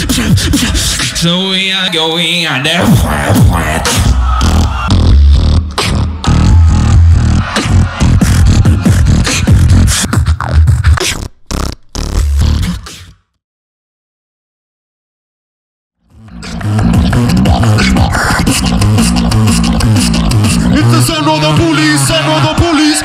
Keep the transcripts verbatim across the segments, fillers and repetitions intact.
So we are going on the It's the sound of the police, sound of the police.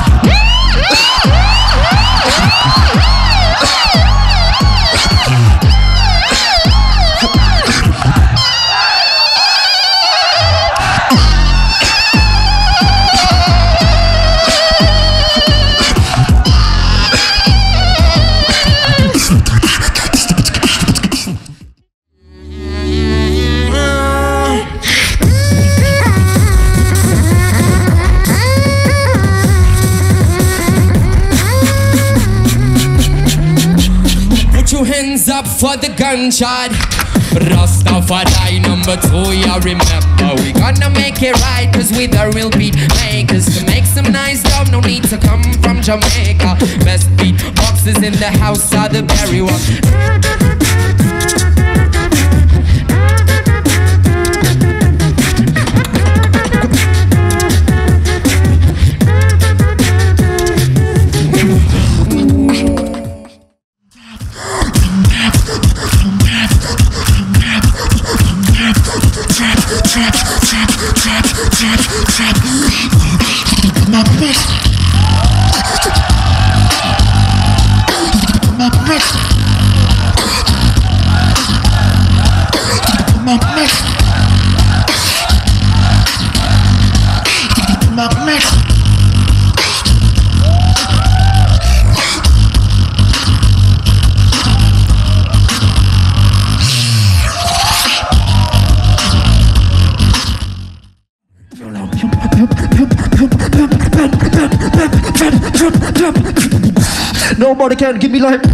Hands up for the gunshot. Rastafari number two, yeah, remember we gonna make it right, cause we the real beat makers. To make some nice dub, no need to come from Jamaica. Best beat boxes in the house are the berry one. Nobody can give me like.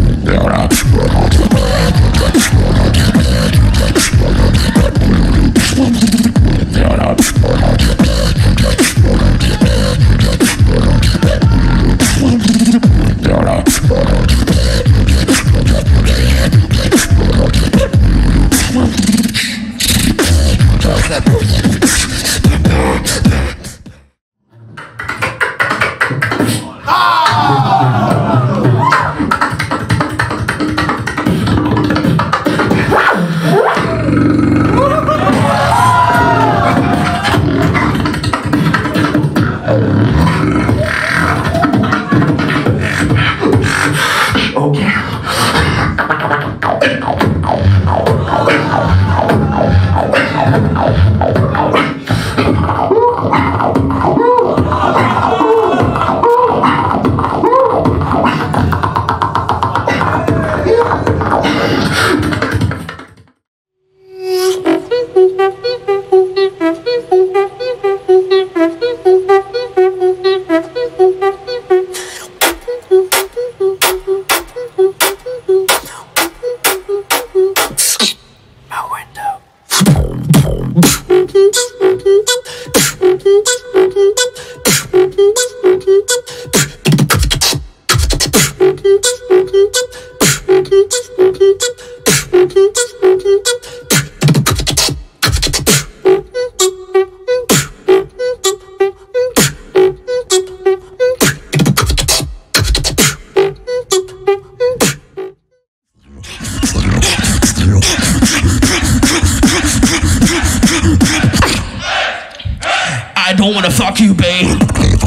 I don't wanna fuck you, babe.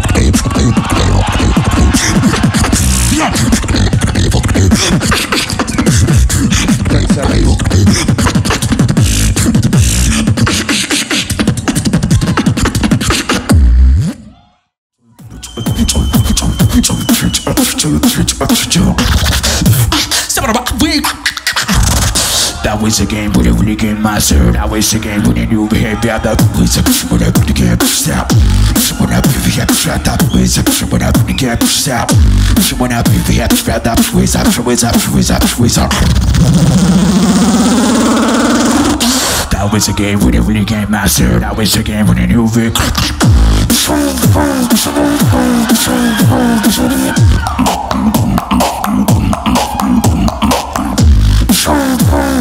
That was a game with a really game master. That was a game with a new behavior. That was a game with a really game step. Someone up if you have to shut up. Ways up, someone up in the game step. Someone up if you have to shut up. Ways up, ways up, ways up, ways up. That was a game with a really game master. That was a game with a new vehicle.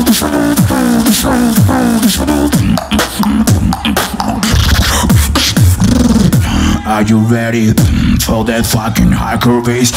Are you ready for that fucking hardcore bass?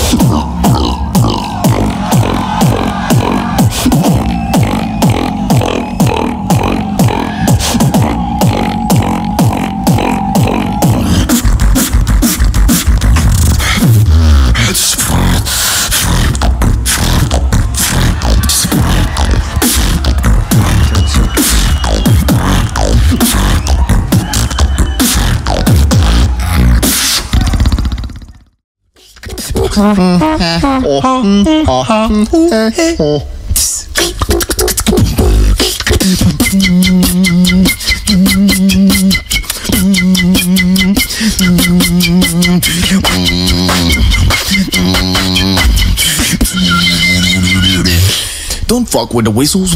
Don't fuck with the whistles.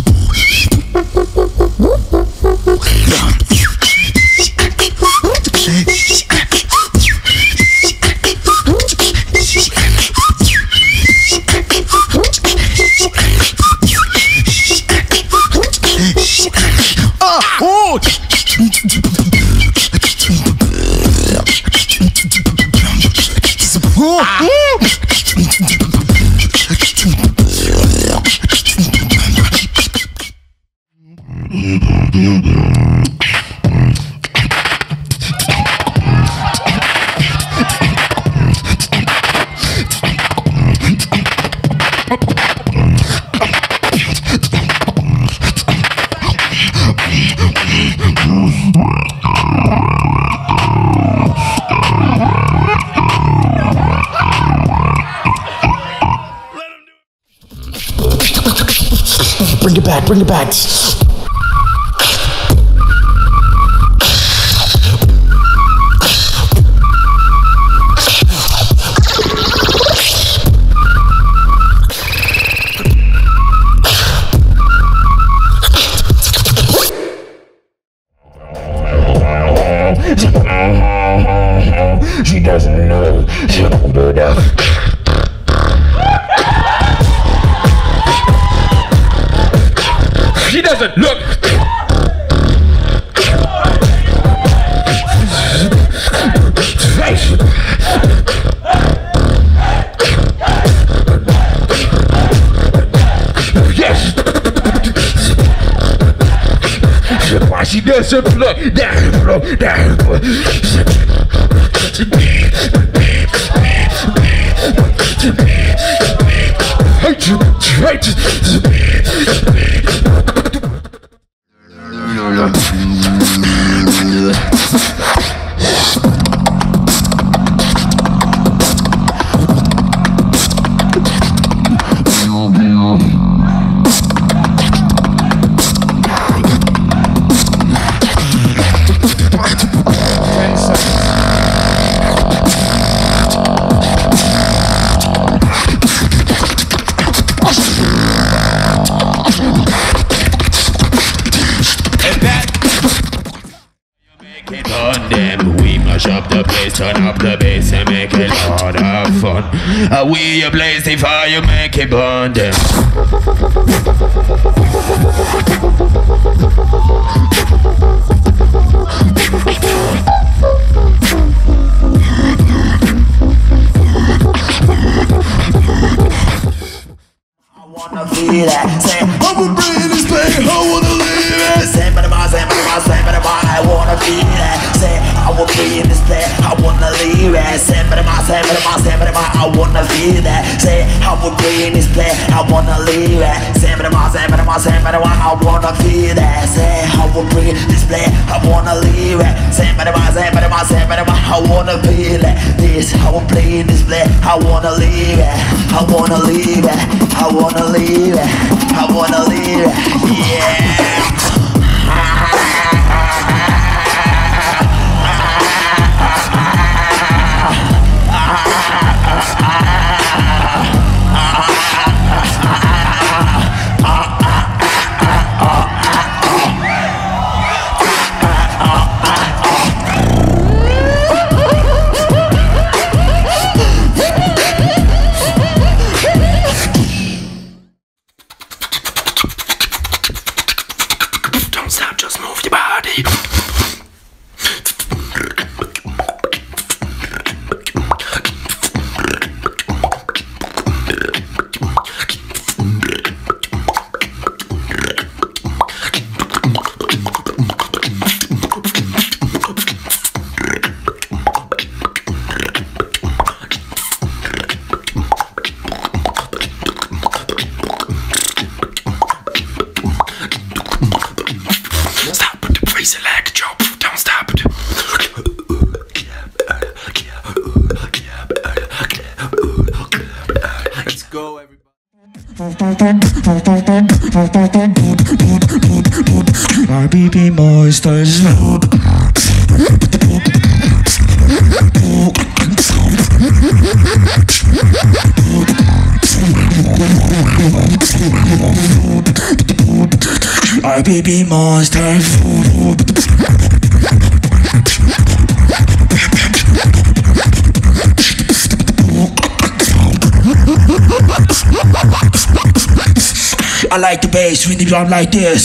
Bring it back, bring it back. She doesn't know. She don't do that. She doesn't look. Yes. Why she doesn't look down, look down. We mash up the place, turn up the bass and make it a lot of fun. Uh, we blaze the fire, make it burn them. I wanna feel that, say, I will bring this pain, I wanna leave it. Say, but I'm say, but I'm say, but I wanna feel that, say, I will bring this pain, I wanna leave it. Say, but I'm say, but I'm say, but I wanna feel that, say, I will bring this pain, I wanna leave it. Say, but I'm say, but I'm say, but I wanna feel that, say, I will bring this pain, I wanna leave it. Say, but I'm say, but I'm say, but I wanna feel it. This, I will play this play, I wanna leave it, I wanna leave it, I wanna leave it, I wanna leave it, yeah. me. Select job, don't stop it. Let's go, everybody. R B B monsters. R B B monsters. I like the bass when you drum like this.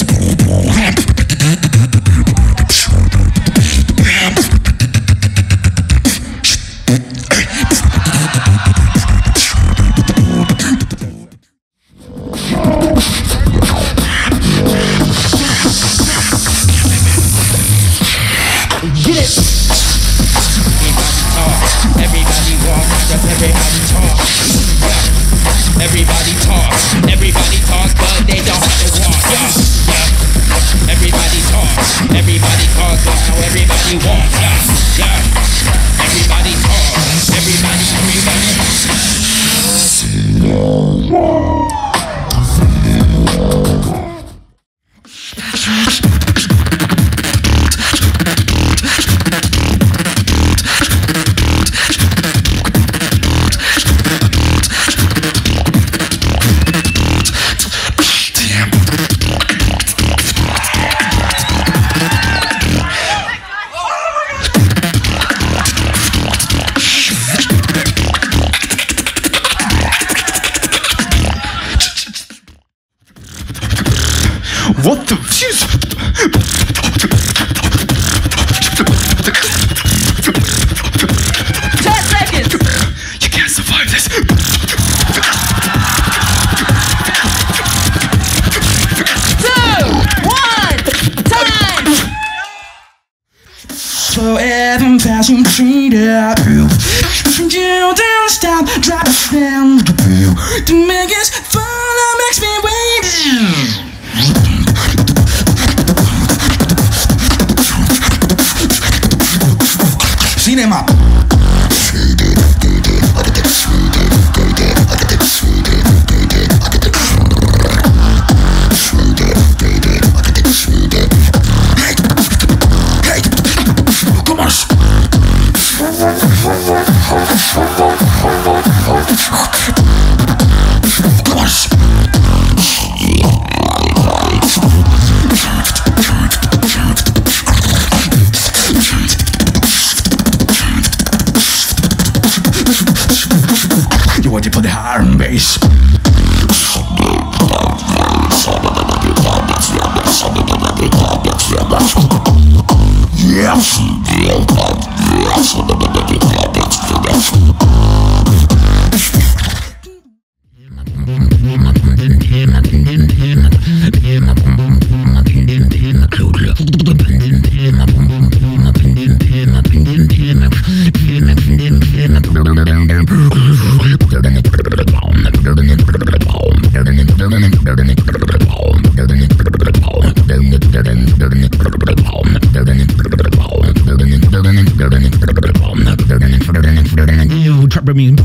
Get it! Everybody walk, just everybody talk. Yeah. Everybody talk, everybody talk, but they don't have to walk. Yeah, yeah. Everybody talk, everybody talk, but now everybody walk. Yeah, yeah. Everybody talk, everybody, everybody. What the fuse? Ten seconds! You can't survive this. Two! One! Time! So even fast you treat it. You don't stop, drop it down. To make us fall, that makes me wait. Cinema. Come on. Come on. You want to put the higher and bass. Yes. Trap me.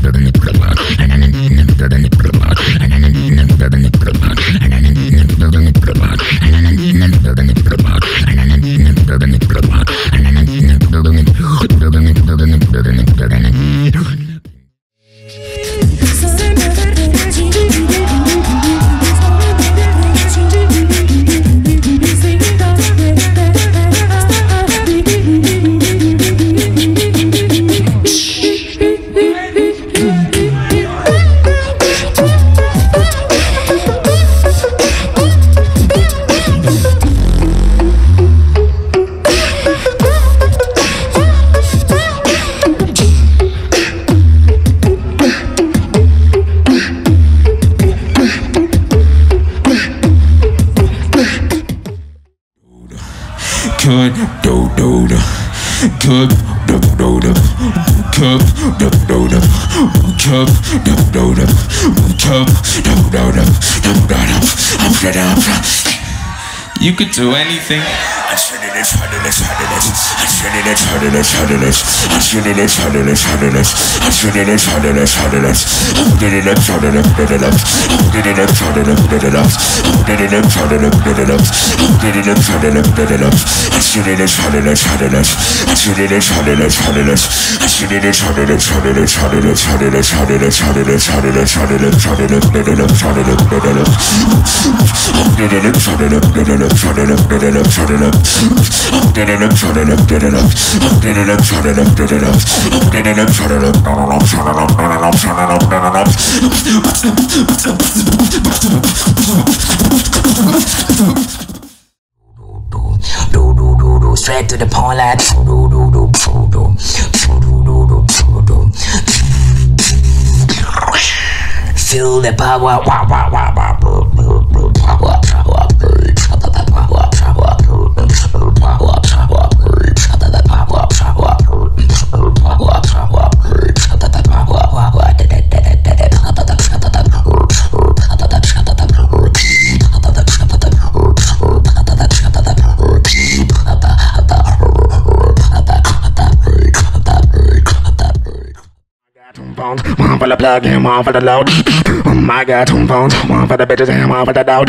Good, do do do. Good, do do do. Good, do do do. Good, do do do. Good, do do do. I'm fed up. You could do anything. I'm shooting it, shooting it, shooting it. I'm shooting it, shooting it, shooting it. I'm shooting it, shooting it, shooting it. I'm shooting it, shooting it, shooting it. I'm shooting it, shooting it, shooting it. I'm shooting it, shooting it, shooting it. I'm shooting it, shooting it, shooting it. I'm shooting it, shooting it, shooting it. I'm shooting it, shooting it, shooting it. I'm shooting it, shooting it, shooting it. I'm shooting it, shooting it, shooting it, shooting it, shooting it, shooting it, shooting it, shooting it, shooting it, shooting it, shooting it, shooting it, shooting it. I'm shooting it, shooting it, shooting it, shooting it, shooting it, shooting it. I'm getting up, shutting up, getting up. I'm getting up, shutting up, getting up. I'm getting up, shutting up, shutting up, shutting up, shutting up, shutting up, do do do do, straight to the point like do do do do do do do do do. Feel the power, wow wow wow wow. One for the plug and one for the load. Oh my God, two phones. One for the bitches and one for the load.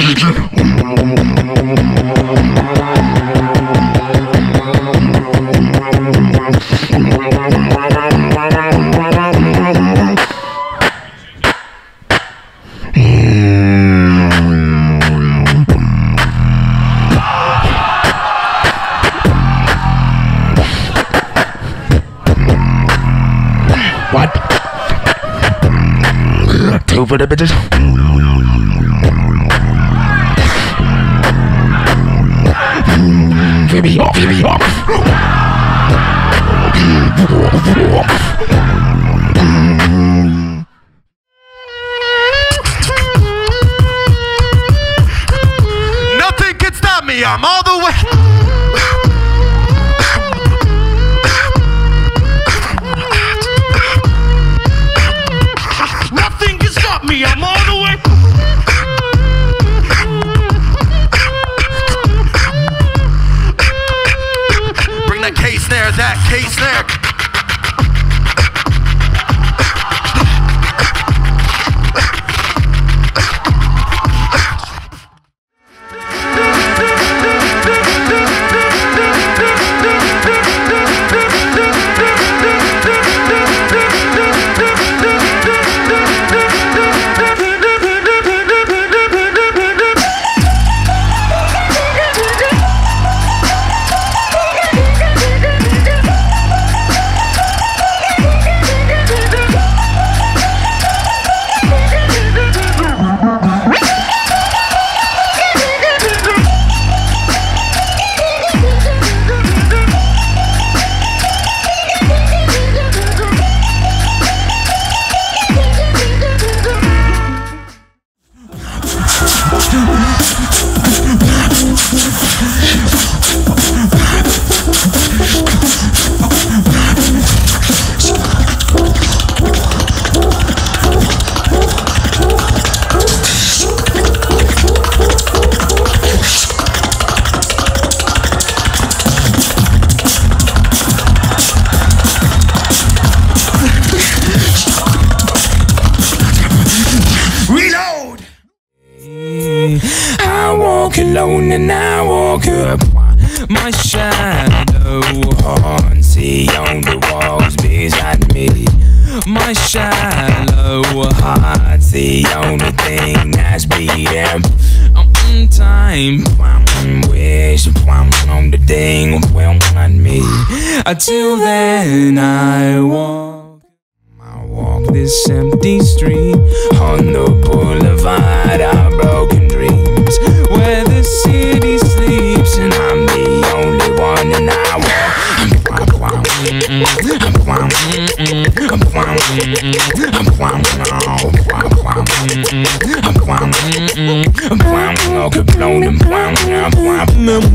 What? Two for the bitches. Baby off, baby off. Nothing can stop me. I'm all the way. Me, I'm all the way. Bring that K snare, that K snare. Alone and I walk up, my shadow haunts the only walls beside me. My shadow heart's the only thing that's beating. On time, wish on the thing will find me. Until then, I walk, I walk this empty street on the boulevard of broken dreams, where the city sleeps and I'm the only one, and I walk. I'm I'll keep alone and blam, blam, blam.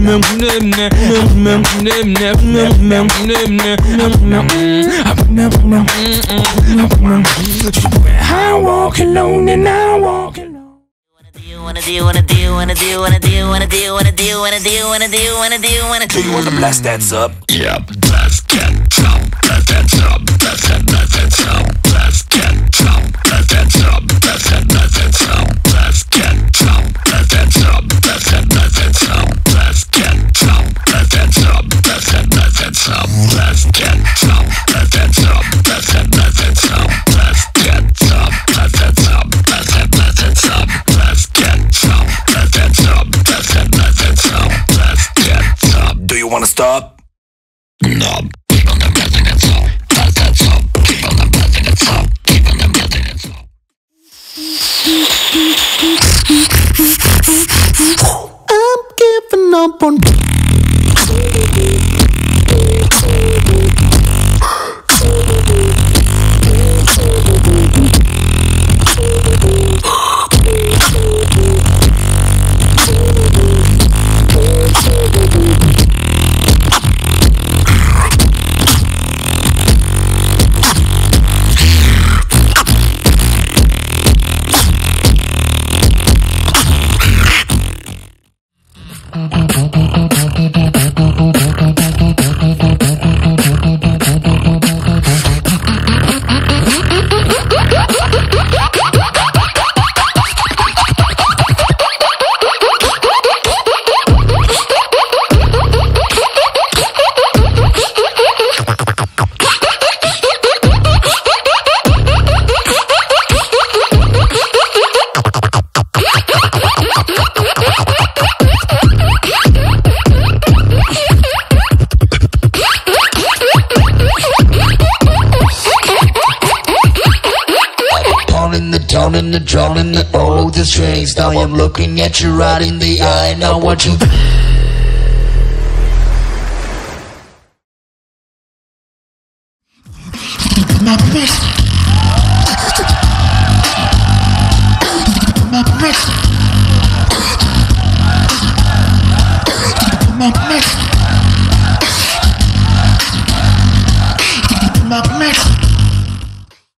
I walk alone and I walk alone. Wanna do, wanna do, wanna do, wanna do, wanna do, wanna do, wanna do, wanna do, wanna do, wanna do. Do you wanna blast that up? Yeah, blast get up, blast that up, blast that, blast that up, blast get up, blast that up, blast that, blast that up, blast get up, blast that up, blast that, blast that up, blast get up, blast that up, blast that, blast that up, blast get up, blast that up, blast that, blast that up, blast get up, blast that up, blast that, blast that up, blast get up, blast that up, blast that, blast that up, blast get up. Do you wanna stop? No. Keep on the blessing it up, blast that up, keep on the blessing it up, keep on the blessing it up. I'm giving up on in the drum in the oh the strings. Now I'm looking at you right in the eye. Now what you